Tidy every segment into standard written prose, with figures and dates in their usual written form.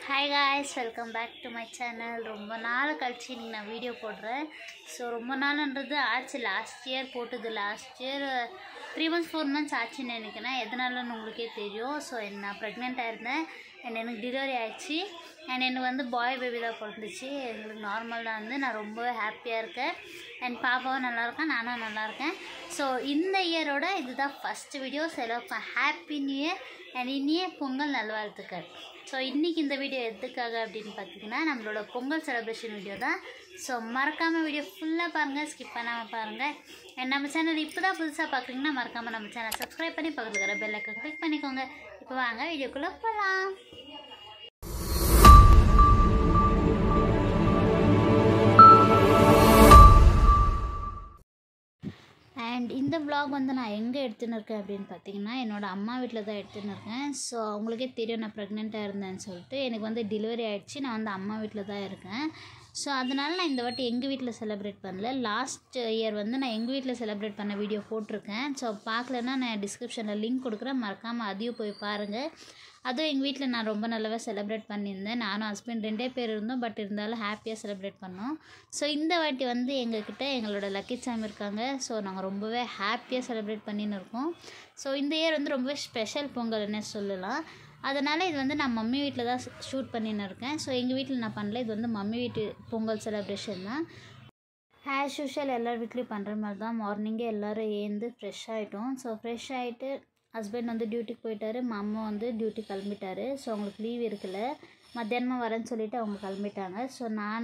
Hi guys, welcome back to my channel. ரொம்ப நாள் கழிச்சு இன்னைக்கு நான் வீடியோ போடுறேன். ஸோ ரொம்ப நாள்ன்றது ஆச்சு, லாஸ்ட் இயர் போட்டது. லாஸ்ட் இயர் 3 months 4 months ஆச்சுன்னு நினைக்கிறேன். எதனாலன்னு உங்களுக்கே தெரியும். ஸோ நான் ப்ரெக்னெண்ட்டாக இருந்தேன் அண்ட் எனக்கு டெலிவரி ஆயிடுச்சு அண்ட் எனக்கு வந்து பாய் பேபி தான் பிறந்துச்சு. எங்களுக்கு நார்மல் தான் வந்து நான் ரொம்பவே ஹாப்பியாக இருக்கேன் அண்ட் பாப்பாவும் நல்லாயிருக்கேன், நானும் நல்லாயிருக்கேன். ஸோ இந்த இயரோட இதுதான் ஃபஸ்ட்டு வீடியோ. செலவுக்கு ஹாப்பி நியூ இயர் அண்ட் இனிய பொங்கல் நல்வாழ்த்துக்கள். ஸோ இன்றைக்கி இந்த வீடியோ எதுக்காக அப்படின்னு பார்த்தீங்கன்னா நம்மளோட பொங்கல் செலிப்ரேஷன் வீடியோ தான். ஸோ மறக்காமல் வீடியோ ஃபுல்லாக பாருங்கள், ஸ்கிப் பண்ணாமல் பாருங்கள். அண்ட் நம்ம சேனல் இப்போ தான் புதுசாக பார்க்குறீங்கன்னா மறக்காமல் நம்ம சேனல் சப்ஸ்கிரைப் பண்ணி பக்கத்தில் இருக்கிற பெல் ஐக்கான் கிளிக் பண்ணிக்கோங்க. இப்போ வாங்க வீடியோக்குள்ளே போகலாம். அண்ட் இந்த விலாக் வந்து நான் எங்கே எடுத்துன்னு இருக்கேன் அப்படின்னு பார்த்தீங்கன்னா என்னோடய அம்மா வீட்டில் தான் எடுத்துன்னு இருக்கேன். ஸோ அவங்களுக்கே தெரியும் நான் ப்ரெக்னெண்ட்டாக இருந்தேன்னு சொல்லிட்டு. எனக்கு வந்து டெலிவரி ஆகிடுச்சு, நான் வந்து அம்மா வீட்டில் தான் இருக்கேன். ஸோ அதனால் நான் இந்த வாட்டி எங்கள் வீட்டில் செலிப்ரேட் பண்ணல. லாஸ்ட் இயர் வந்து நான் எங்கள் வீட்டில் செலிப்ரேட் பண்ண வீடியோ போட்டிருக்கேன். ஸோ பார்க்கலன்னா நான் டிஸ்கிரிப்ஷனில் லிங்க் கொடுக்குறேன், மறக்காமல் அதையும் போய் பாருங்கள். அதுவும் எங்கள் வீட்டில் நான் ரொம்ப நல்லாவே செலிப்ரேட் பண்ணியிருந்தேன். நானும் ஹஸ்பண்ட் 2 பேர் இருந்தோம், பட் இருந்தாலும் ஹாப்பியாக செலிப்ரேட் பண்ணோம். ஸோ இந்த வாட்டி வந்து எங்ககிட்ட எங்களோட லக்கி சாமி இருக்காங்க. ஸோ நாங்கள் ரொம்பவே ஹாப்பியாக செலிப்ரேட் பண்ணின்னு இருக்கோம். ஸோ இந்த இயர் வந்து ரொம்பவே ஸ்பெஷல் பொங்கல்னே சொல்லலாம். அதனால் இது வந்து நான் மம்மி வீட்டில் தான் ஷூட் பண்ணின்னு இருக்கேன். ஸோ எங்கள் வீட்டில் நான் பண்ணல, இது வந்து மம்மி வீட்டு பொங்கல் செலிப்ரேஷன் தான். ஆஸ் யூஷுவல் எல்லார் வீட்லேயும் பண்ணுற மாதிரி தான். மார்னிங்கே எல்லோரும் ஏந்து ஃப்ரெஷ் ஆகிட்டோம். ஸோ ஃப்ரெஷ் ஆகிட்டு ஹஸ்பண்ட் வந்து டியூட்டிக்கு போயிட்டார், மாமா வந்து டியூட்டி கிளம்பிட்டார். ஸோ அவங்களுக்கு லீவ் இருக்குல்ல, மத்தியானமாக வரேன்னு சொல்லிவிட்டு அவங்க கிளம்பிட்டாங்க. ஸோ நான்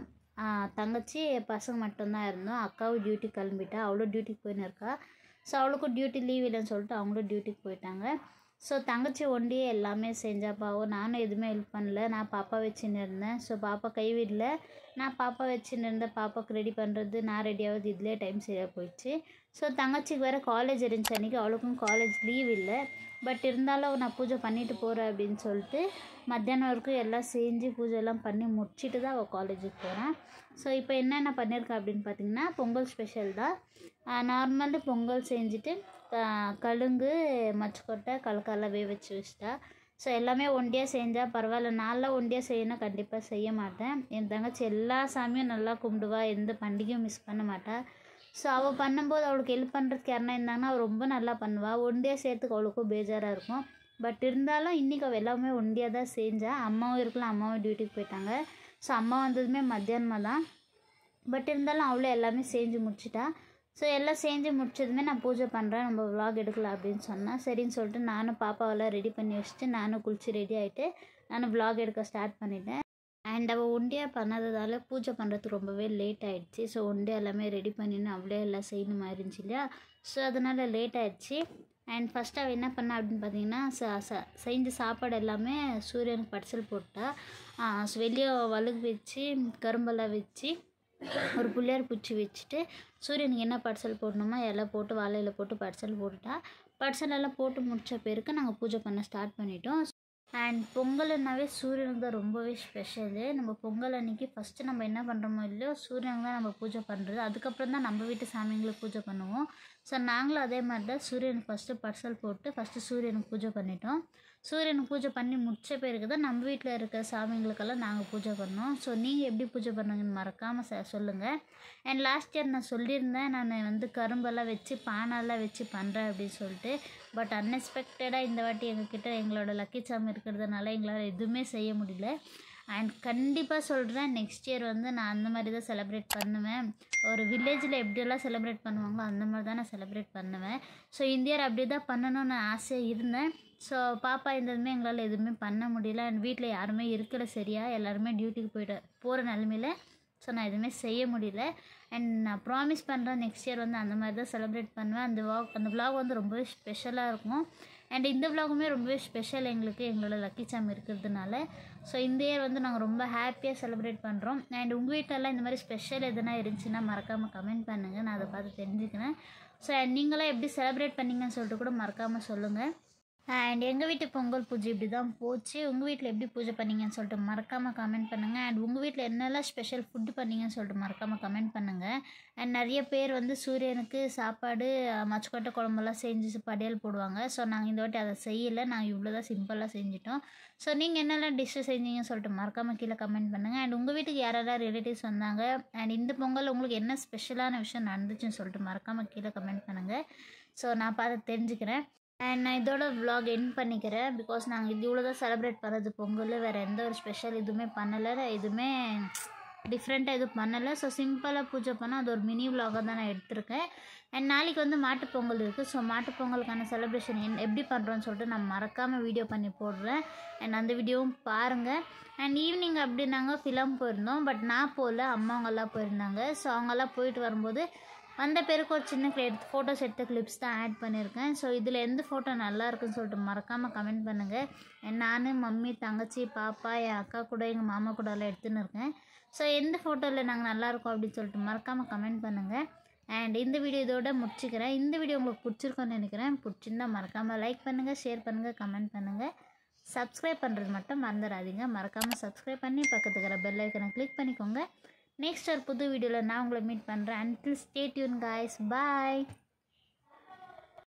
தங்கச்சி பசங்க மட்டும்தான் இருந்தோம். அக்காவும் டியூட்டி கிளம்பிட்டா, அவளும் டியூட்டிக்கு போயின்னு இருக்கா. ஸோ அவளுக்கும் டியூட்டி லீவ் இல்லைன்னு சொல்லிட்டு அவங்களும் டியூட்டிக்கு போயிட்டாங்க. ஸோ தங்கச்சி ஒண்டியே எல்லாமே செஞ்சாப்பாவும், நானும் எதுவுமே ஹெல்ப் பண்ணல. நான் பாப்பா வச்சுன்னு இருந்தேன். ஸோ பாப்பா கைவிடல, நான் பாப்பா வச்சுன்னு இருந்தேன். பாப்பாவுக்கு ரெடி பண்ணுறது, நான் ரெடி ஆகுது, இதுலேயே டைம் சரியாக போயிடுச்சு. ஸோ தங்கச்சிக்கு வேறு காலேஜ் இருந்துச்சு அன்றைக்கி, அவளுக்கும் காலேஜ் லீவ் இல்லை. பட் இருந்தாலும் நான் பூஜை பண்ணிவிட்டு போகிறேன் அப்படின்னு சொல்லிட்டு மத்தியானம் வரைக்கும் எல்லாம் செஞ்சு பூஜைலாம் பண்ணி முடிச்சுட்டு தான் அவள் காலேஜுக்கு போகிறேன். ஸோ இப்போ என்னென்ன பண்ணியிருக்கேன் அப்படின்னு பார்த்திங்கன்னா பொங்கல் ஸ்பெஷல் தான். நார்மலு பொங்கல் செஞ்சுட்டு கழுங்கு, மச்சக்கொட்டை, கலக்காலாம் வச்சு வச்சுட்டா. ஸோ எல்லாமே ஒண்டியாக செஞ்சால் பரவாயில்ல. நான்லாம் ஒண்டியாக செய்யணும் கண்டிப்பாக செய்ய மாட்டேன். என் தங்கச்சி எல்லா சாமியும் நல்லா கும்பிடுவா, எந்த பண்டிகையும் மிஸ் பண்ண மாட்டாள். ஸோ அவள் பண்ணும்போது அவளுக்கு ஹெல்ப் பண்ணுறதுக்கு யாருனா இருந்தாங்கன்னா அவள் ரொம்ப நல்லா பண்ணுவாள். ஒண்டியாக செய்கிறதுக்கு அவளுக்கும் பேஜாராக இருக்கும். பட் இருந்தாலும் இன்றைக்கி அவள் எல்லாமே ஒண்டியாக தான் செஞ்சாள். அம்மாவும் இருக்கலாம், அம்மாவும் டியூட்டிக்கு போயிட்டாங்க. ஸோ அம்மா வந்ததுமே மத்தியானமாக தான். பட் இருந்தாலும் அவளே எல்லாமே செஞ்சு முடிச்சிட்டா. ஸோ எல்லாம் செஞ்சு முடிச்சதுமே நான் பூஜை பண்ணுறேன், நம்ம விலாக் எடுக்கலாம் அப்படின்னு சொன்னேன். சரின்னு சொல்லிட்டு நானும் பாப்பாவெல்லாம் ரெடி பண்ணி வச்சுட்டு நானும் குளிச்சு ரெடி ஆகிட்டு நானும் விலாக் எடுக்க ஸ்டார்ட் பண்ணிட்டேன். அண்ட் அவள் ஒண்டியாக பண்ணாததால் பூஜை பண்ணுறதுக்கு ரொம்பவே லேட் ஆகிடுச்சு. ஸோ ஒண்டியாக எல்லாமே ரெடி பண்ணின்னு அவளே எல்லாம் செய்யணும் மாதிரி இருந்துச்சு இல்லையா. ஸோ அதனால் லேட் ஆகிடுச்சு. அண்ட் ஃபஸ்ட்டு அவள் என்ன பண்ணா அப்படின்னு பார்த்தீங்கன்னா செஞ்ச சாப்பாடு எல்லாமே சூரியனுக்கு படைசல் போட்டா. வெளியே வழுகு வச்சு கரும்பெல்லாம் வச்சு ஒரு புள்ளியார் பூச்சி வச்சுட்டு சூரியனுக்கு என்ன படைசல் போடணுமோ எல்லாம் போட்டு வாழையில் போட்டு படைசல் போட்டுட்டா. படைசலெல்லாம் போட்டு முடித்த பிறகு நாங்கள் பூஜை பண்ண ஸ்டார்ட் பண்ணிட்டோம். அண்ட் பொங்கல்னாவே சூரியனுக்கு தான் ரொம்பவே ஸ்பெஷலு. நம்ம பொங்கல் அன்றைக்கி ஃபஸ்ட்டு நம்ம என்ன பண்ணுறோமோ இல்லையோ சூரியனுக்கு தான் நம்ம பூஜை பண்ணுறது. அதுக்கப்புறம் தான் நம்ம வீட்டு சாமிங்களுக்கு பூஜை பண்ணுவோம். ஸோ நாங்களும் அதே மாதிரி தான் சூரியனுக்கு ஃபஸ்ட்டு படைசல் போட்டு ஃபஸ்ட்டு சூரியனுக்கு பூஜை பண்ணிட்டோம். சூரியனுக்கு பூஜை பண்ணி முடித்த பிறகு தான் நம்ம வீட்டில் இருக்கிற சாமிங்களுக்கெல்லாம் நாங்கள் பூஜை பண்ணோம். ஸோ நீங்கள் எப்படி பூஜை பண்ணுங்கன்னு மறக்காமல் சொல்லுங்கள். அண்ட் லாஸ்ட் இயர் நான் சொல்லியிருந்தேன், நான் வந்து கரும்பெல்லாம் வச்சு பானெல்லாம் வச்சு பண்ணுறேன் அப்படின்னு சொல்லிட்டு. பட் அன்எக்ஸ்பெக்டடாக இந்த வாட்டி எங்ககிட்ட எங்களோட லக்கி சாமி இருக்கிறதுனால எங்களால் எதுவுமே செய்ய முடியல. அண்ட் கண்டிப்பாக சொல்கிறேன், நெக்ஸ்ட் இயர் வந்து நான் அந்த மாதிரி தான் செலிப்ரேட் பண்ணுவேன். ஒரு வில்லேஜில் எப்படியெல்லாம் செலிப்ரேட் பண்ணுவாங்களோ அந்த மாதிரி தான் நான் செலிப்ரேட் பண்ணுவேன். ஸோ இந்த இயர் அப்படி தான் பண்ணணும்னு ஆசையாக இருந்தேன். ஸோ பாப்பா இருந்ததுமே எங்களால் எதுவுமே பண்ண முடியல. அண்ட் வீட்டில் யாருமே இருக்கலை சரியாக, எல்லாருமே டியூட்டிக்கு போகிற நிலமையில. ஸோ நான் எதுவுமே செய்ய முடியல. அண்ட் நான் ப்ராமிஸ் பண்ணுறேன் நெக்ஸ்ட் இயர் வந்து அந்த மாதிரி தான் செலிப்ரேட் பண்ணுவேன். அந்த விலாக் வந்து ரொம்பவே ஸ்பெஷலாக இருக்கும். அண்ட் இந்த விலாகுமே ரொம்பவே ஸ்பெஷல் எங்களுக்கு, எங்களோட லக்கி சாமி இருக்கிறதுனால. ஸோ இந்த இயர் வந்து நாங்கள் ரொம்ப ஹாப்பியாக செலிப்ரேட் பண்ணுறோம். அண்ட் உங்கள் வீட்டிலலாம் இந்த மாதிரி ஸ்பெஷல் எதுனா இருந்துச்சுன்னா மறக்காமல் கமெண்ட் பண்ணுங்கள், நான் அதை பார்த்து தெரிஞ்சுக்கிறேன். ஸோ நீங்களாம் எப்படி செலிப்ரேட் பண்ணிங்கன்னு சொல்லிட்டு கூட மறக்காமல் சொல்லுங்கள். அண்ட் எங்கள் வீட்டு பொங்கல் பூஜை இப்படி தான் போச்சு. உங்கள் வீட்டில் எப்படி பூஜை பண்ணீங்கன்னு சொல்லிட்டு மறக்காமல் கமெண்ட் பண்ணுங்கள். அண்ட் உங்கள் வீட்டில் என்னெல்லாம் ஸ்பெஷல் ஃபுட்டு பண்ணீங்கன்னு சொல்லிட்டு மறக்காமல் கமெண்ட் பண்ணுங்கள். அண்ட் நிறைய பேர் வந்து சூரியனுக்கு சாப்பாடு மச்சக்கொட்டை குழம்பெல்லாம் செஞ்சு படையல் போடுவாங்க. ஸோ நாங்கள் இந்த வாட்டி அதை செய்யலை, நாங்கள் இவ்வளோ தான் சிம்பிளாக செஞ்சிட்டோம். ஸோ நீங்கள் என்னெல்லாம் டிஷ்ஷு செஞ்சீங்கன்னு சொல்லிட்டு மறக்காமல் கீழே கமெண்ட் பண்ணுங்கள். அண்ட் உங்கள் வீட்டுக்கு யாரெல்லாம் ரிலேட்டிவ்ஸ் வந்தாங்க, அண்ட் இந்த பொங்கல் உங்களுக்கு என்ன ஸ்பெஷலான விஷயம் நடந்துச்சுன்னு சொல்லிட்டு மறக்காமல் கீழே கமெண்ட் பண்ணுங்கள். ஸோ நான் பார்த்து தெரிஞ்சுக்கிறேன். அண்ட் நான் இதோட vlog எண்ட் பண்ணிக்கிறேன். பிகாஸ் நாங்கள் இது இவ்வளோ தான் செலிப்ரேட் பண்ணுறது பொங்கல். வேறு எந்த ஒரு ஸ்பெஷல் எதுவுமே பண்ணலை, எதுவுமே டிஃப்ரெண்ட்டாக எதுவும் பண்ணலை. ஸோ சிம்பிளாக பூஜை பண்ணால் அது ஒரு மினி vlog-ஆக தான் நான் எடுத்திருக்கேன். அண்ட் நாளைக்கு வந்து மாட்டுப்பொங்கல் இருக்குது. ஸோ மாட்டுப்பொங்கலுக்கான செலிப்ரேஷன் எப்படி பண்ணுறோன்னு சொல்லிட்டு நான் மறக்காமல் வீடியோ பண்ணி போடுறேன். அண்ட் அந்த வீடியோவும் பாருங்கள். அண்ட் ஈவினிங் அப்படி நாங்கள் ஃபிலம் போயிருந்தோம். பட் நான் போகல, அம்மாவங்கெல்லாம் போயிருந்தாங்க. ஸோ அவங்கெல்லாம் போயிட்டு வரும்போது அந்த பேருக்கு ஒரு சின்ன ஃபோட்டோஸ் எடுத்த கிளிப்ஸ் தான் ஆட் பண்ணியிருக்கேன். ஸோ இதில் எந்த ஃபோட்டோ நல்லா இருக்குன்னு சொல்லிட்டு மறக்காமல் கமெண்ட் பண்ணுங்கள். நான் மம்மி, தங்கச்சி, பாப்பா, என் அக்கா கூட எங்கள் மாமா கூட எல்லாம் எடுத்துன்னு இருக்கேன். ஸோ எந்த ஃபோட்டோவில் நாங்கள் நல்லாயிருக்கோம் அப்படின்னு சொல்லிட்டு மறக்காமல் கமெண்ட் பண்ணுங்கள். அண்ட் இந்த வீடியோ இதோட முடிச்சுக்கிறேன். இந்த வீடியோ உங்களுக்கு பிடிச்சிருக்கோன்னு நினைக்கிறேன். பிடிச்சிருந்தா மறக்காமல் லைக் பண்ணுங்கள், ஷேர் பண்ணுங்கள், கமெண்ட் பண்ணுங்கள். சப்ஸ்கிரைப் பண்ணுறது மட்டும் மறந்துடாதீங்க. மறக்காமல் சப்ஸ்கிரைப் பண்ணி பக்கத்துக்கு இருக்கிற பெல் ஐக்கனை கிளிக் பண்ணிக்கோங்க. நெக்ஸ்ட் ஒரு புது வீடியோவில் நான் உங்களை மீட் பண்ணுறேன். Until stay tuned guys. Bye.